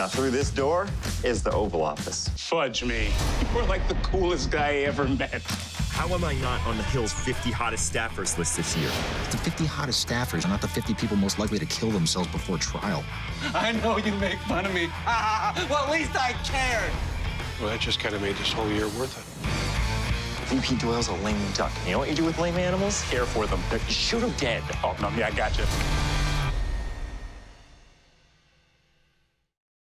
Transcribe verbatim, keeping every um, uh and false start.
Now, through this door is the Oval Office. Fudge me. You're like the coolest guy I ever met. How am I not on the Hill's fifty hottest staffers list this year? The fifty hottest staffers are not the fifty people most likely to kill themselves before trial. I know you make fun of me. Well, at least I cared. Well, that just kind of made this whole year worth it. V P Doyle's a lame duck. You know what you do with lame animals? Care for them. Shoot them dead. Oh, no, yeah, I got you.